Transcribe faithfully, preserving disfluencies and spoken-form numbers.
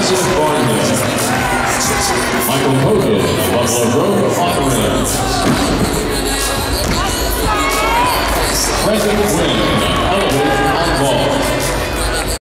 Joseph Barnhill. Michael Hogan of Buffalo Grove, Auckland. Preston Quinn